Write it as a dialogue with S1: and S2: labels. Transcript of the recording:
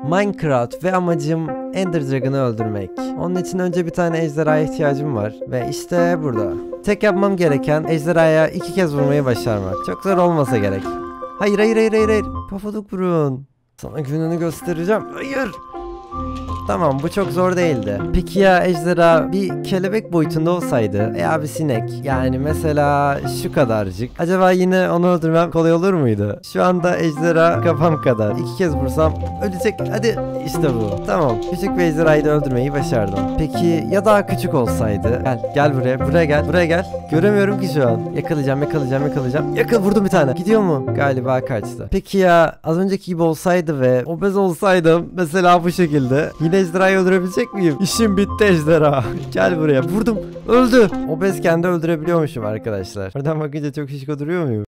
S1: Minecraft ve amacım Ender Dragon'ı öldürmek. Onun için önce bir tane ejderhaya ihtiyacım var ve işte burada. Tek yapmam gereken ejderhaya 2 kez vurmayı başarmak. Çok zor olmasa gerek. Hayır hayır hayır hayır hayır. Pofuduk burun. Sana gününü göstereceğim. Hayır. Tamam, bu çok zor değildi. Peki ya ejderha bir kelebek boyutunda olsaydı veya bir sinek, yani mesela şu kadarcık, acaba yine onu öldürmem kolay olur muydu? Şu anda ejderha kafam kadar. 2 kez vursam ölecek. Hadi işte bu. Tamam, küçük bir ejderhayı da öldürmeyi başardım. Peki ya daha küçük olsaydı? Gel buraya gel. Göremiyorum ki şu an. Yakalayacağım. Vurdum bir tane. Gidiyor mu? Galiba kaçtı. Peki ya az önceki gibi olsaydı ve obez olsaydım mesela bu şekilde, yine ejderhayı öldürebilecek miyim? İşim bitti ejderha. Gel buraya. Vurdum. Öldü. Obezken de öldürebiliyormuşum arkadaşlar. Oradan bakınca çok şişko duruyor muyum?